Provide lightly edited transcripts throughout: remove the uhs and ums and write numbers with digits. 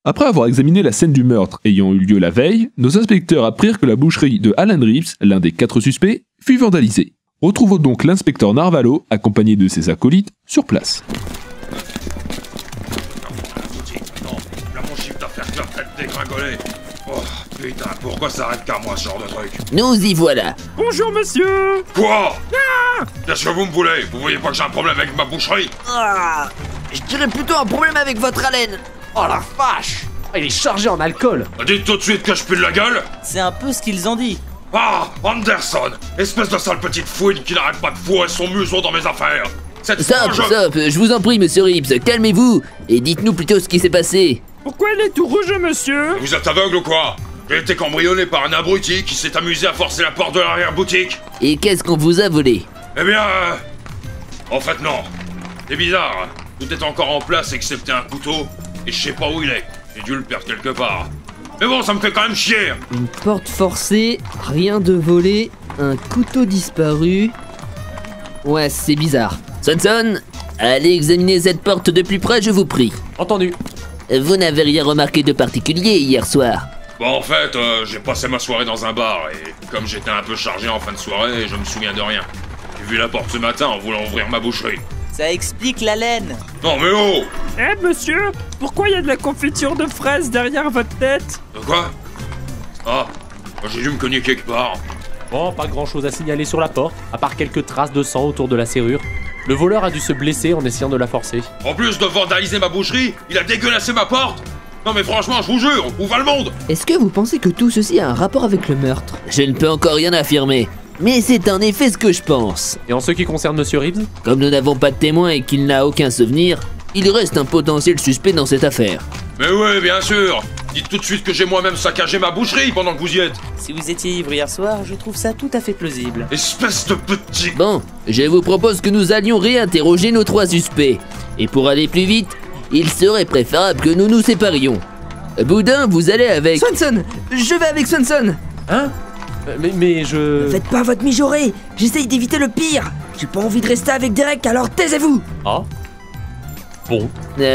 Après avoir examiné la scène du meurtre ayant eu lieu la veille, nos inspecteurs apprirent que la boucherie de Alan Reeves, l'un des 4 suspects, fut vandalisée. Retrouvons donc l'inspecteur Narvalo, accompagné de ses acolytes, sur place. Non, là mon chiffre d'affaires club traite dégringoler. Oh putain, pourquoi ça arrête qu'à moi ce genre de truc? Nous y voilà. Bonjour monsieur. Quoi? Qu'est-ce que vous me voulez? Vous voyez pas que j'ai un problème avec ma boucherie? Ah, je dirais plutôt un problème avec votre haleine. Oh la vache. Il est chargé en alcool. Dites tout de suite que je pue de la gueule. C'est un peu ce qu'ils ont dit. Ah, Anderson, espèce de sale petite fouine qui n'arrête pas de fourrer son museau dans mes affaires. Cette fois, Stop, je vous en prie, monsieur Reeves, calmez-vous et dites-nous plutôt ce qui s'est passé. Pourquoi il est tout rouge, monsieur? Vous êtes aveugle ou quoi? J'ai été cambriolé par un abruti qui s'est amusé à forcer la porte de l'arrière-boutique. Et qu'est-ce qu'on vous a volé? Eh bien... En fait, non. C'est bizarre. Tout est encore en place excepté un couteau, et je sais pas où il est. J'ai dû le perdre quelque part. Mais bon, ça me fait quand même chier. Une porte forcée, rien de volé, un couteau disparu... Ouais, c'est bizarre. Swanson, allez examiner cette porte de plus près, je vous prie. Entendu. Vous n'avez rien remarqué de particulier hier soir? Bon, en fait, j'ai passé ma soirée dans un bar, et comme j'étais un peu chargé en fin de soirée, je me souviens de rien. J'ai vu la porte ce matin en voulant ouvrir ma boucherie. Ça explique la laine. Non mais oh! Eh monsieur, pourquoi il y a de la confiture de fraises derrière votre tête? De quoi? Ah, j'ai dû me cogner quelque part. Bon, pas grand chose à signaler sur la porte, à part quelques traces de sang autour de la serrure. Le voleur a dû se blesser en essayant de la forcer. En plus de vandaliser ma boucherie, il a dégueulassé ma porte. Non mais franchement, je vous jure, où va le monde? Est-ce que vous pensez que tout ceci a un rapport avec le meurtre? Je ne peux encore rien affirmer, mais c'est en effet ce que je pense. Et en ce qui concerne monsieur Reeves? Comme nous n'avons pas de témoin et qu'il n'a aucun souvenir, il reste un potentiel suspect dans cette affaire. Mais oui, bien sûr. Dites tout de suite que j'ai moi-même saccagé ma boucherie pendant que vous y êtes. Si vous étiez ivre hier soir, je trouve ça tout à fait plausible. Espèce de petit... Bon, je vous propose que nous allions réinterroger nos 3 suspects. Et pour aller plus vite, il serait préférable que nous nous séparions. Boudin, vous allez avec... Swanson! Je vais avec Swanson! Hein? Mais je... Ne faites pas votre mijaurée! J'essaye d'éviter le pire! J'ai pas envie de rester avec Derek, alors taisez-vous! Ah? Bon.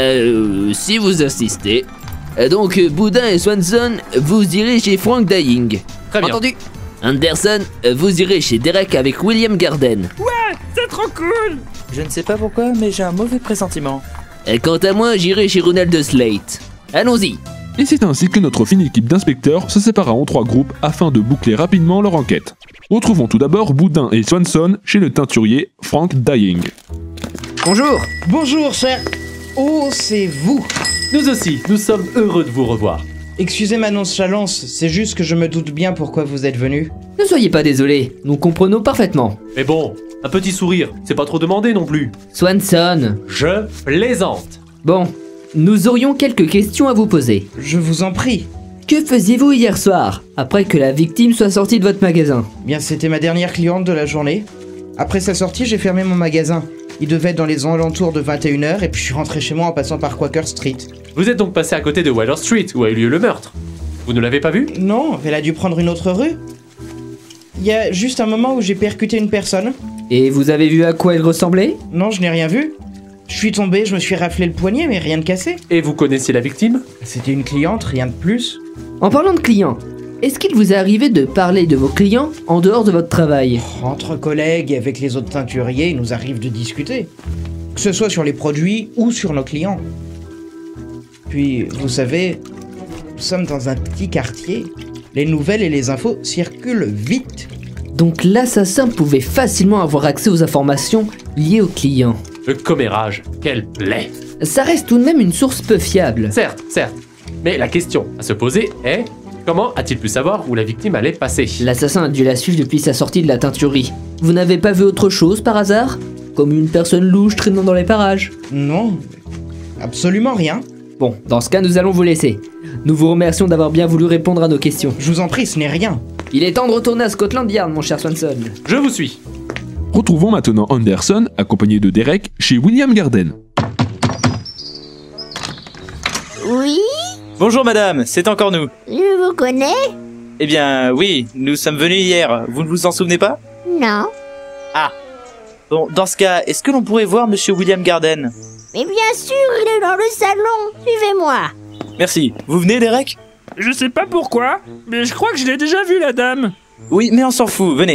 Si vous insistez. Donc, Boudin et Swanson, vous irez chez Frank Dying. Très bien. Entendu? Anderson, vous irez chez Derek avec William Garden. Ouais, c'est trop cool! Je ne sais pas pourquoi, mais j'ai un mauvais pressentiment. Quant à moi, j'irai chez Ronald Slate. Allons-y. Et c'est ainsi que notre fine équipe d'inspecteurs se sépara en 3 groupes afin de boucler rapidement leur enquête. Retrouvons tout d'abord Boudin et Swanson chez le teinturier Frank Dying. Bonjour! Bonjour, cher... Oh, c'est vous! Nous aussi, nous sommes heureux de vous revoir. Excusez ma nonchalance, c'est juste que je me doute bien pourquoi vous êtes venu. Ne soyez pas désolés, nous comprenons parfaitement. Mais bon, un petit sourire, c'est pas trop demandé non plus. Swanson, Je plaisante. bon, nous aurions quelques questions à vous poser. Je vous en prie. Que faisiez-vous hier soir, après que la victime soit sortie de votre magasin? Bien, c'était ma dernière cliente de la journée. Après sa sortie, j'ai fermé mon magasin. Il devait être dans les alentours de 21h et puis je suis rentré chez moi en passant par Quaker Street. Vous êtes donc passé à côté de Waller Street, où a eu lieu le meurtre. Vous ne l'avez pas vu? Non, elle a dû prendre une autre rue. Il y a juste un moment où j'ai percuté une personne. Et vous avez vu à quoi elle ressemblait? Non, je n'ai rien vu. Je suis tombé, je me suis raflé le poignet, mais rien de cassé. Et vous connaissiez la victime? C'était une cliente, rien de plus. En parlant de clients, est-ce qu'il vous est arrivé de parler de vos clients en dehors de votre travail? Entre collègues et avec les autres teinturiers, il nous arrive de discuter. Que ce soit sur les produits ou sur nos clients. Puis, vous savez, nous sommes dans un petit quartier. Les nouvelles et les infos circulent vite. Donc l'assassin pouvait facilement avoir accès aux informations liées aux clients. Le commérage, quelle plaie. Ça reste tout de même une source peu fiable. Certes, certes. Mais la question à se poser est... Comment a-t-il pu savoir où la victime allait passer? L'assassin a dû la suivre depuis sa sortie de la teinturerie. Vous n'avez pas vu autre chose par hasard? Comme une personne louche traînant dans les parages? Non, absolument rien. Bon, dans ce cas, nous allons vous laisser. Nous vous remercions d'avoir bien voulu répondre à nos questions. Je vous en prie, ce n'est rien. Il est temps de retourner à Scotland Yard, mon cher Swanson. Je vous suis. Retrouvons maintenant Anderson, accompagné de Derek, chez William Garden. Oui, Bonjour madame, c'est encore nous. je vous connais? Eh bien, oui, nous sommes venus hier. Vous ne vous en souvenez pas? Non. Bon, dans ce cas, est-ce que l'on pourrait voir monsieur William Garden? Mais bien sûr, il est dans le salon. Suivez-moi. Merci. Vous venez, Derek? Je sais pas pourquoi, mais je crois que je l'ai déjà vu, la dame. Oui, mais on s'en fout, venez.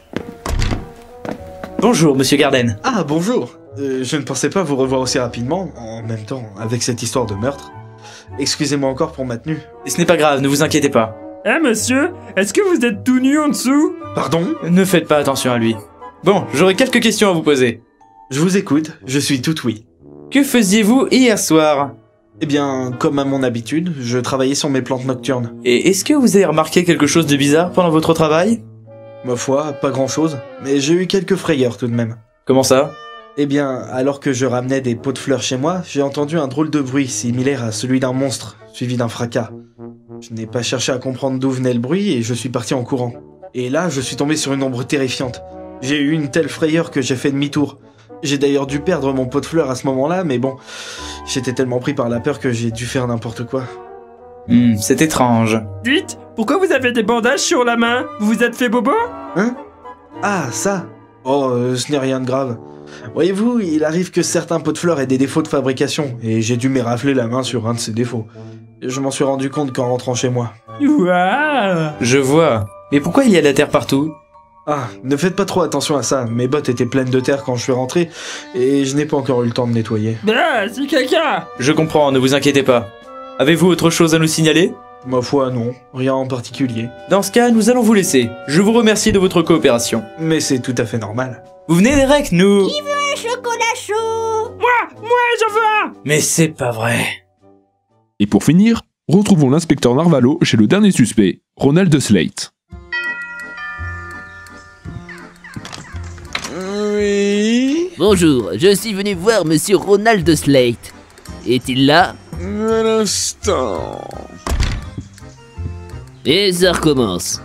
Bonjour, monsieur Garden. Ah, bonjour. Je ne pensais pas vous revoir aussi rapidement, en même temps, avec cette histoire de meurtre. Excusez-moi encore pour ma tenue. Ce n'est pas grave, ne vous inquiétez pas. Eh monsieur, est-ce que vous êtes tout nu en dessous? Pardon? Ne faites pas attention à lui. Bon, j'aurais quelques questions à vous poser. Je vous écoute, je suis tout oui. Que faisiez-vous hier soir? Eh bien, comme à mon habitude, je travaillais sur mes plantes nocturnes. Et est-ce que vous avez remarqué quelque chose de bizarre pendant votre travail? Ma foi, pas grand-chose, mais j'ai eu quelques frayeurs tout de même. Comment ça? Eh bien, alors que je ramenais des pots de fleurs chez moi, j'ai entendu un drôle de bruit similaire à celui d'un monstre, suivi d'un fracas. Je n'ai pas cherché à comprendre d'où venait le bruit et je suis parti en courant. Et là, je suis tombé sur une ombre terrifiante. J'ai eu une telle frayeur que j'ai fait demi-tour. J'ai d'ailleurs dû perdre mon pot de fleurs à ce moment-là, mais bon, j'étais tellement pris par la peur que j'ai dû faire n'importe quoi. C'est étrange. Dites, pourquoi vous avez des bandages sur la main? Vous vous êtes fait bobo? Hein? Ah, ça? Oh, ce n'est rien de grave. Voyez-vous, il arrive que certains pots de fleurs aient des défauts de fabrication, et j'ai dû m'érafler la main sur un de ces défauts. Je m'en suis rendu compte qu'en rentrant chez moi. Waouh! Je vois. Mais pourquoi il y a de la terre partout? Ah, ne faites pas trop attention à ça, mes bottes étaient pleines de terre quand je suis rentré, et je n'ai pas encore eu le temps de nettoyer. Ah, c'est caca! Je comprends, ne vous inquiétez pas. Avez-vous autre chose à nous signaler? Ma foi, non, rien en particulier. Dans ce cas, nous allons vous laisser. Je vous remercie de votre coopération. Mais c'est tout à fait normal. Vous venez, Derek, nous... Qui veut un chocolat chaud? Moi, j'en veux un! Mais c'est pas vrai. Et pour finir, retrouvons l'inspecteur Narvalo chez le dernier suspect, Ronald Slate. Oui. Bonjour, je suis venu voir monsieur Ronald Slate. Est-il là? Un instant. Et ça recommence.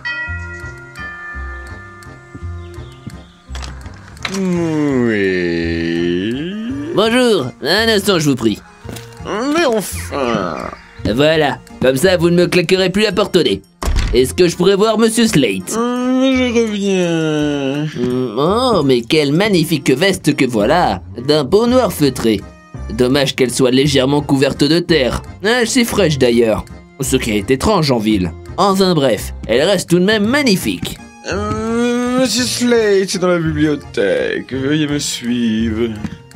Oui. Bonjour, un instant je vous prie. Mais enfin. Voilà, comme ça vous ne me claquerez plus la porte au nez. Est-ce que je pourrais voir monsieur Slate? Je reviens. Oh, mais quelle magnifique veste que voilà, d'un beau noir feutré. Dommage qu'elle soit légèrement couverte de terre. C'est fraîche d'ailleurs, ce qui est étrange en ville. Enfin bref, elle reste tout de même magnifique. Monsieur Slate est dans la bibliothèque, veuillez me suivre.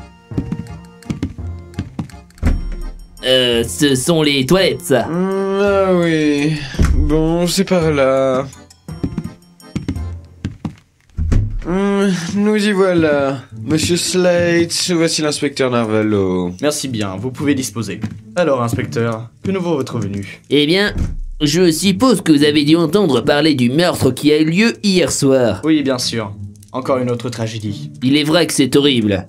Ce sont les toilettes, ça. Ah oui. Bon, c'est par là. Nous y voilà. Monsieur Slate, voici l'inspecteur Narvalo. Merci bien, vous pouvez disposer. Alors, inspecteur, que nous vaut votre venue? Eh bien, je suppose que vous avez dû entendre parler du meurtre qui a eu lieu hier soir. Oui, bien sûr. Encore une autre tragédie. Il est vrai que c'est horrible.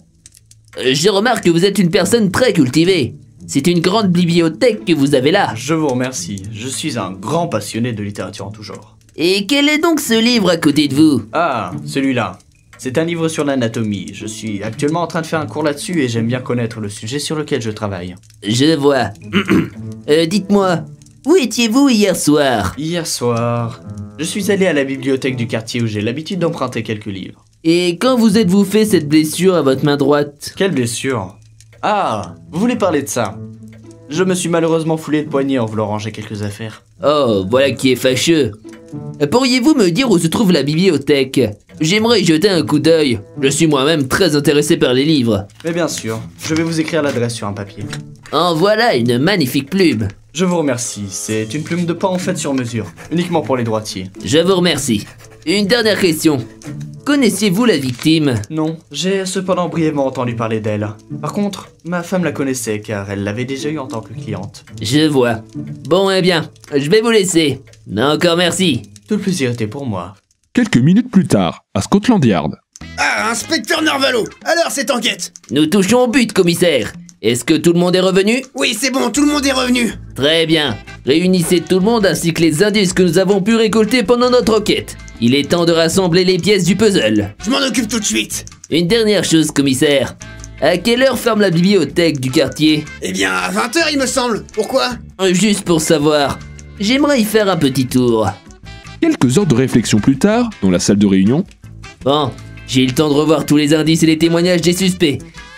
Je remarque que vous êtes une personne très cultivée. C'est une grande bibliothèque que vous avez là. Je vous remercie. Je suis un grand passionné de littérature en tout genre. Et quel est donc ce livre à côté de vous? Ah, celui-là. C'est un livre sur l'anatomie. Je suis actuellement en train de faire un cours là-dessus et j'aime bien connaître le sujet sur lequel je travaille. Je vois. Dites-moi, où étiez-vous hier soir? Hier soir, je suis allé à la bibliothèque du quartier où j'ai l'habitude d'emprunter quelques livres. Et quand vous êtes-vous fait cette blessure à votre main droite? Quelle blessure? Ah, vous voulez parler de ça? Je me suis malheureusement foulé le poignet en voulant ranger quelques affaires. Oh, voilà qui est fâcheux. Pourriez-vous me dire où se trouve la bibliothèque? J'aimerais y jeter un coup d'œil. Je suis moi-même très intéressé par les livres. Mais bien sûr, je vais vous écrire l'adresse sur un papier. En voilà une magnifique plume. Je vous remercie, c'est une plume de paon faite sur mesure, uniquement pour les droitiers. Je vous remercie. Une dernière question. Connaissiez-vous la victime? Non, j'ai cependant brièvement entendu parler d'elle. Par contre, ma femme la connaissait car elle l'avait déjà eue en tant que cliente. Je vois. Bon, eh bien, je vais vous laisser. Encore merci. Tout le plaisir était pour moi. Quelques minutes plus tard, à Scotland Yard. Ah, inspecteur Narvalo, alors cette enquête? Nous touchons au but, commissaire. Est-ce que tout le monde est revenu? Oui, c'est bon, tout le monde est revenu. Très bien. Réunissez tout le monde ainsi que les indices que nous avons pu récolter pendant notre enquête. Il est temps de rassembler les pièces du puzzle. Je m'en occupe tout de suite. Une dernière chose, commissaire. À quelle heure ferme la bibliothèque du quartier? Eh bien, à 20h il me semble. Pourquoi? Juste pour savoir. J'aimerais y faire un petit tour. Quelques heures de réflexion plus tard, dans la salle de réunion. Bon, j'ai eu le temps de revoir tous les indices et les témoignages des suspects.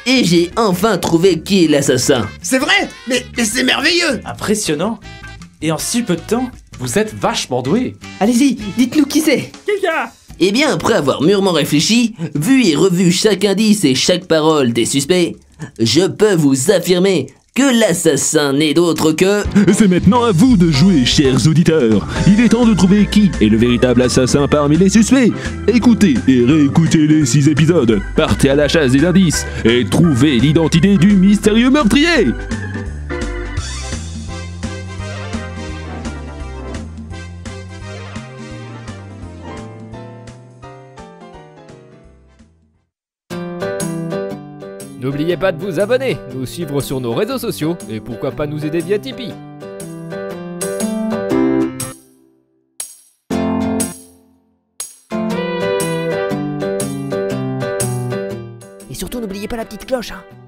Et j'ai enfin trouvé qui est l'assassin. C'est vrai? Mais c'est merveilleux! Impressionnant. Et en si peu de temps, vous êtes vachement doué. Allez-y, dites-nous qui c'est. Eh bien, après avoir mûrement réfléchi, vu et revu chaque indice et chaque parole des suspects, je peux vous affirmer que l'assassin n'est d'autre que... C'est maintenant à vous de jouer, chers auditeurs. Il est temps de trouver qui est le véritable assassin parmi les suspects. Écoutez et réécoutez les 6 épisodes. Partez à la chasse des indices et trouvez l'identité du mystérieux meurtrier. N'oubliez pas de vous abonner, nous suivre sur nos réseaux sociaux et pourquoi pas nous aider via Tipeee. Et surtout, n'oubliez pas la petite cloche, hein.